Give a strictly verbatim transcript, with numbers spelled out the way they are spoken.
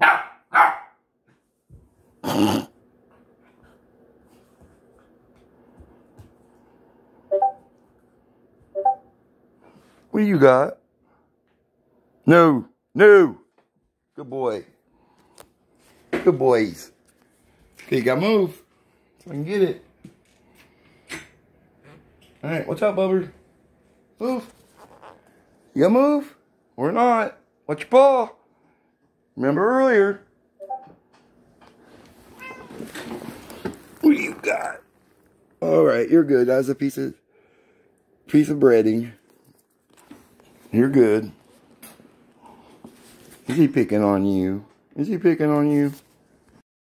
What do you got? No, no. Good boy. Good boys. Okay, you gotta move so I can get it. Alright, watch out, Bubber. Move. You gotta move or not. Watch your paw. Remember earlier. What do you got? Alright, you're good. That's a piece of piece of breading. You're good. Is he picking on you? Is he picking on you?